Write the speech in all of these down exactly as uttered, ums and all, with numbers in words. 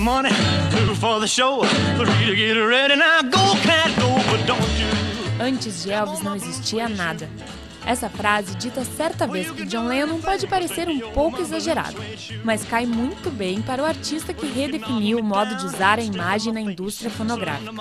Antes de Elvis não existia nada. Essa frase, dita certa vez por John Lennon, pode parecer um pouco exagerada, mas cai muito bem para o artista que redefiniu o modo de usar a imagem na indústria fonográfica.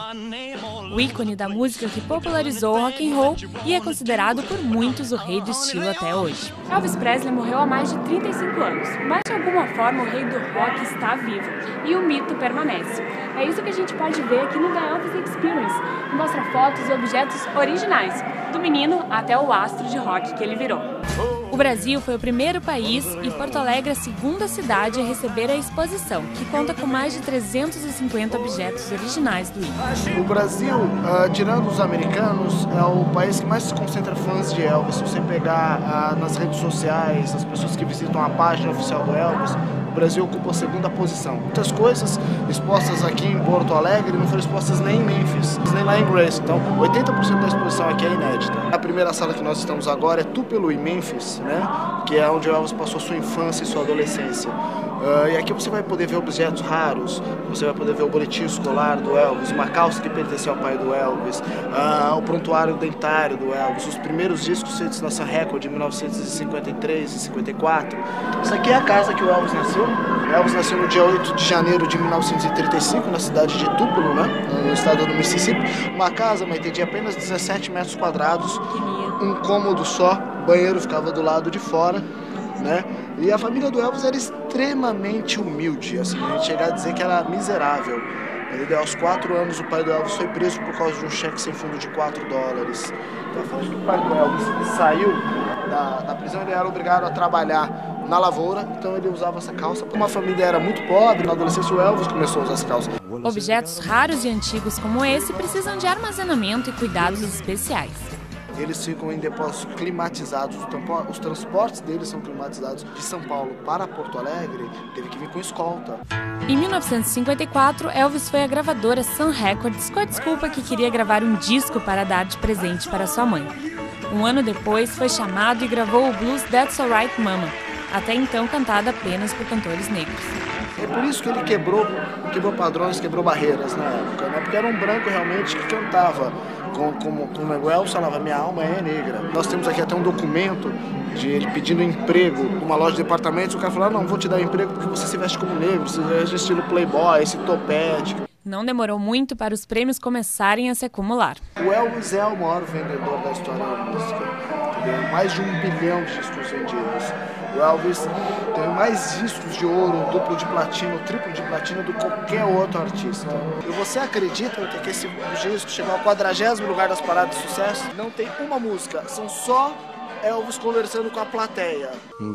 O ícone da música que popularizou o rock and roll e é considerado por muitos o rei do estilo até hoje. Elvis Presley morreu há mais de trinta e cinco anos, mas de alguma forma o rei do rock está vivo e o mito permanece. É isso que a gente pode ver aqui no The Elvis Experience, que mostra fotos e objetos originais, do menino até o astro de rock que ele virou. O Brasil foi o primeiro país e Porto Alegre a segunda cidade a receber a exposição, que conta com mais de trezentos e cinquenta objetos originais do ícone. O Brasil, uh, tirando os americanos, é o país que mais se concentra fãs de Elvis. Se você pegar uh, nas redes sociais, as pessoas que visitam a página oficial do Elvis, o Brasil ocupa a segunda posição. Muitas coisas expostas aqui em Porto Alegre não foram expostas nem em Memphis, nem lá em Grace. Então, oitenta por cento da exposição aqui é inédita. A primeira sala que nós estamos agora é Tupelo, em Memphis, né? Que é onde o Elvis passou sua infância e sua adolescência. Uh, e aqui você vai poder ver objetos raros, você vai poder ver o boletim escolar do Elvis, uma calça que pertencia ao pai do Elvis, uh, o prontuário dentário do Elvis, os primeiros discos feitos na Sun Record de mil novecentos e cinquenta e três e cinquenta e quatro. Isso aqui é a casa que o Elvis nasceu. O Elvis nasceu no dia oito de janeiro de mil novecentos e trinta e cinco, na cidade de Tupelo, né? No estado do Mississippi. Uma casa, mas tinha apenas dezessete metros quadrados, um cômodo só, banheiro ficava do lado de fora, né? E a família do Elvis era extremamente humilde, assim, a gente chega a dizer que era miserável. Ele, aos quatro anos, o pai do Elvis foi preso por causa de um cheque sem fundo de quatro dólares. Então, falando que o pai do Elvis saiu da, da prisão, ele era obrigado a trabalhar na lavoura, então ele usava essa calça. Uma família era muito pobre, na adolescência o Elvis começou a usar essa calça. Objetos raros e antigos como esse precisam de armazenamento e cuidados especiais. Eles ficam em depósitos climatizados, os transportes deles são climatizados. De São Paulo para Porto Alegre, teve que vir com escolta. Em mil novecentos e cinquenta e quatro, Elvis foi à gravadora Sun Records com a desculpa que queria gravar um disco para dar de presente para sua mãe. Um ano depois, foi chamado e gravou o blues That's Alright Mama, até então cantada apenas por cantores negros. É por isso que ele quebrou, quebrou padrões, quebrou barreiras na época, né? Porque era um branco realmente que cantava. Como, como, como o Elvis falava, minha alma é negra. Nós temos aqui até um documento de ele pedindo emprego numa loja de departamentos. O cara falou, ah, não, vou te dar emprego porque você se veste como negro, você veste estilo playboy, esse topete. Não demorou muito para os prêmios começarem a se acumular. O Elvis é o maior vendedor da história da música. Tem mais de um bilhão de discos vendidos. O Elvis tem mais discos de ouro, duplo de platino, triplo de platino do que qualquer outro artista. E você acredita que esse disco chegou ao quadragésimo lugar das paradas de sucesso? Não tem uma música, são só Elvis conversando com a plateia.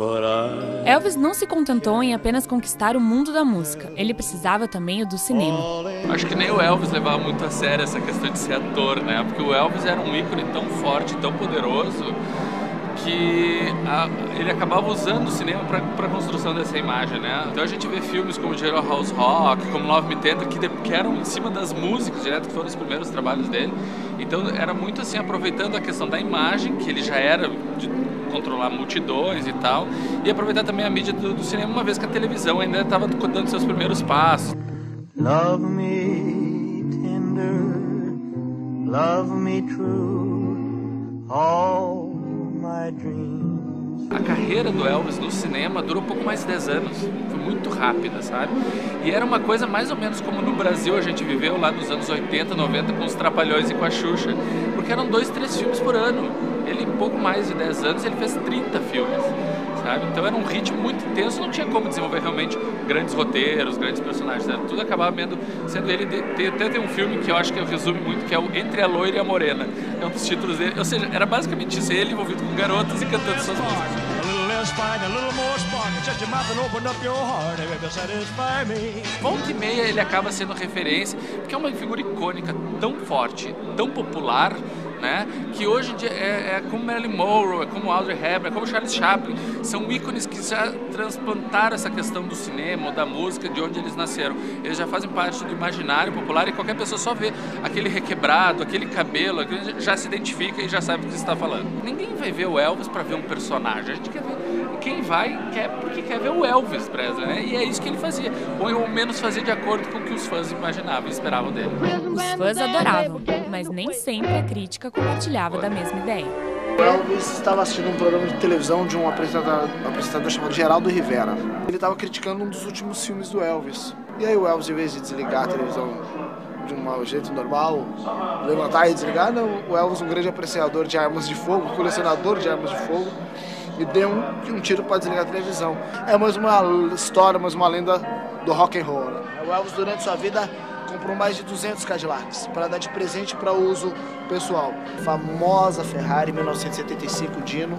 Elvis não se contentou em apenas conquistar o mundo da música, ele precisava também o do cinema. Acho que nem o Elvis levava muito a sério essa questão de ser ator, né? Porque o Elvis era um ícone tão forte, tão poderoso, que a, ele acabava usando o cinema para a construção dessa imagem, né? Então a gente vê filmes como Jailhouse Rock, como Love Me Tender, que, de, que eram em cima das músicas, direto, que foram os primeiros trabalhos dele. Então era muito assim, aproveitando a questão da imagem, que ele já era de controlar multidões e tal, e aproveitar também a mídia do, do cinema, uma vez que a televisão ainda estava dando seus primeiros passos. Love me tender, love me true, all my dreams. A carreira do Elvis no cinema durou pouco mais de dez anos, foi muito rápida, sabe? E era uma coisa mais ou menos como no Brasil a gente viveu lá nos anos oitenta, noventa com os Trapalhões e com a Xuxa, porque eram dois, três filmes por ano. Ele, em pouco mais de dez anos, ele fez trinta filmes, sabe? Então era um ritmo muito intenso, não tinha como desenvolver realmente grandes roteiros, grandes personagens, né? Tudo acabava sendo ele. Tem, até tem um filme que eu acho que resume muito, que é o Entre a Loira e a Morena. É um dos títulos dele, ou seja, era basicamente isso, ele envolvido com garotas e cantando suas músicas. Volta e meia ele acaba sendo referência, porque é uma figura icônica, tão forte, tão popular, né, que hoje em dia é, é como Marilyn Monroe, é como Audrey Hepburn, é como Charles Chaplin. São ícones que já transplantaram essa questão do cinema ou da música de onde eles nasceram. Eles já fazem parte do imaginário popular e qualquer pessoa só vê aquele requebrado, aquele cabelo, aquele já se identifica e já sabe do que você está falando. Ninguém vai ver o Elvis para ver um personagem, a gente quer ver quem vai quer porque quer ver o Elvis Presley, né? E é isso que ele fazia, ou ao menos fazia de acordo com o que os fãs imaginavam e esperavam dele. Os fãs adoravam, mas nem sempre a crítica compartilhava da mesma ideia. O Elvis estava assistindo um programa de televisão de um apresentador, um apresentador chamado Geraldo Rivera. Ele estava criticando um dos últimos filmes do Elvis. E aí o Elvis, em vez de desligar a televisão de um jeito normal, levantar e desligar, não, o Elvis, um grande apreciador de armas de fogo, colecionador de armas de fogo, e deu um, um tiro para desligar a televisão. É mais uma história, mais uma lenda do rock and roll. O Elvis, durante sua vida, comprou mais de duzentos Cadillacs para dar de presente para uso pessoal. A famosa Ferrari mil novecentos e setenta e cinco Dino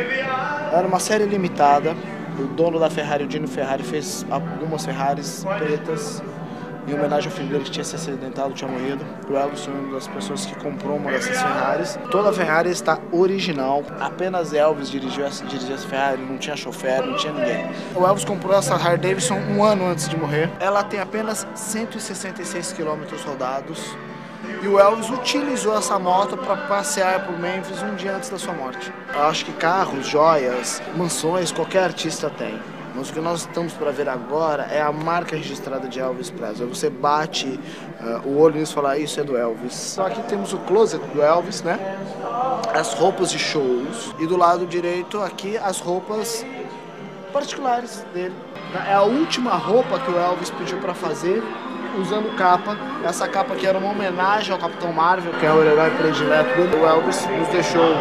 era uma série limitada. O dono da Ferrari, o Dino Ferrari, fez algumas Ferraris pretas em homenagem ao filho dele que tinha se acidentado, tinha morrido. O Elvis foi uma das pessoas que comprou uma dessas Ferraris. Toda a Ferrari está original. Apenas Elvis dirigiu essa, dirigiu essa Ferrari, não tinha chofer, não tinha ninguém. O Elvis comprou essa Harley Davidson um ano antes de morrer. Ela tem apenas cento e sessenta e seis quilômetros rodados. E o Elvis utilizou essa moto para passear por Memphis um dia antes da sua morte. Eu acho que carros, joias, mansões, qualquer artista tem. Mas o que nós estamos para ver agora é a marca registrada de Elvis Presley. Você bate uh, o olho nisso e fala, isso é do Elvis. Então aqui temos o closet do Elvis, né? As roupas de shows. E do lado direito aqui as roupas particulares dele. É a última roupa que o Elvis pediu para fazer, usando capa. Essa capa aqui era uma homenagem ao Capitão Marvel, que é o herói predileto dele. O Elvis nos deixou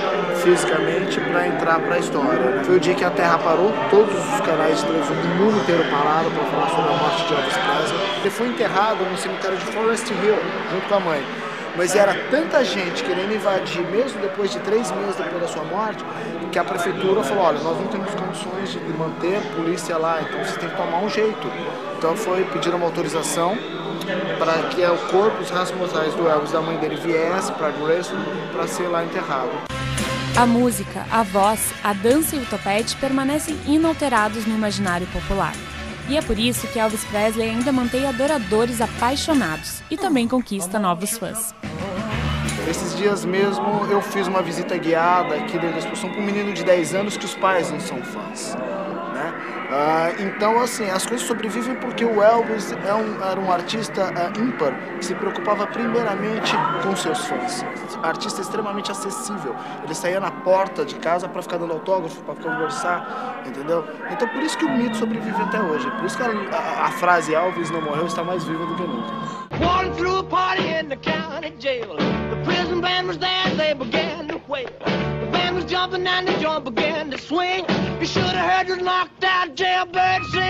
fisicamente para entrar para a história, né? Foi o dia que a Terra parou, todos os canais de televisão do mundo inteiro pararam para falar sobre a morte de Elvis Presley. Ele foi enterrado no cemitério de Forest Hill, junto com a mãe. Mas era tanta gente querendo invadir, mesmo depois de três meses depois da sua morte, que a prefeitura falou, olha, nós não temos condições de manter a polícia lá, então você tem que tomar um jeito. Então foi pedir uma autorização para que o corpo, os restos mortais do Elvis, da mãe dele, viesse para Graceland para ser lá enterrado. A música, a voz, a dança e o topete permanecem inalterados no imaginário popular. E é por isso que Elvis Presley ainda mantém adoradores apaixonados e também conquista novos fãs. Esses dias mesmo eu fiz uma visita guiada aqui dentro da exposição para um menino de dez anos que os pais não são fãs, né? Ah, então, assim, as coisas sobrevivem porque o Elvis é um, era um artista uh, ímpar que se preocupava primeiramente com seus fãs. Artista extremamente acessível. Ele saía na porta de casa para ficar dando autógrafo, para conversar, entendeu? Então, por isso que o mito sobrevive até hoje. Por isso que a, a, a frase Elvis não morreu está mais viva do que nunca. Walking through a party in the county jail. The prison band was there, they began to wail. The band was jumping and the joint began to swing. You should have heard the knocked out jailbird sing.